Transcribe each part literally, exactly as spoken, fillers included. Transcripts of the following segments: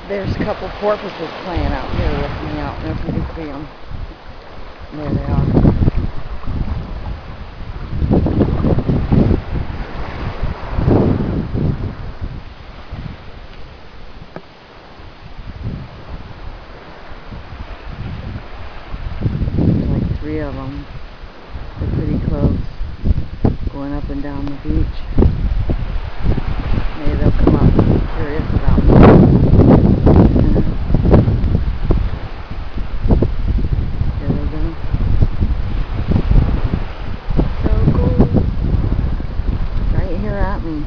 There's a couple porpoises playing out here with me. I don't know if you can see them. There they are. There's like three of them. They're pretty close, going up and down the beach. Maybe they'll come up and be curious about me. Here they go. So cool. Right here at me.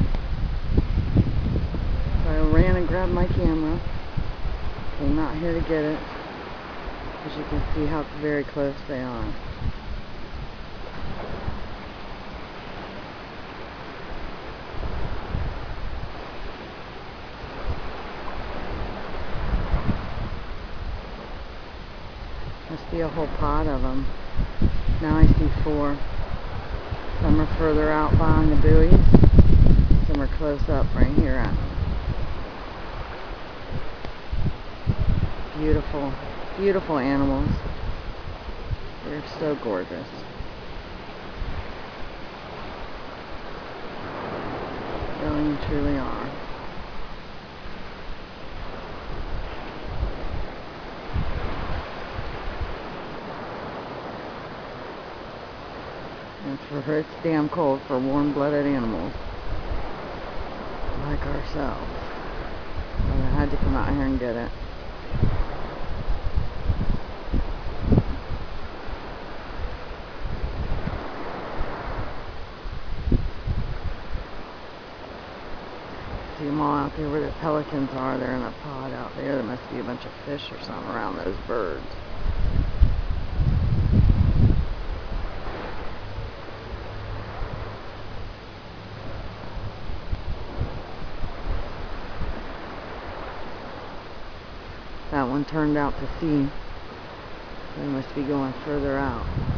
So I ran and grabbed my camera. Came out here to get it. As you can see how very close they are. Must be a whole pod of them. Now I see four. Some are further out behind the buoys. Some are close up right here at me. Beautiful, beautiful animals. They're so gorgeous. Really and truly are. And for it's damn cold for warm-blooded animals like ourselves. So I had to come out here and get it. See them all out there where the pelicans are. They're in a pod out there. There must be a bunch of fish or something around those birds. That one turned out to sea. They must be going further out.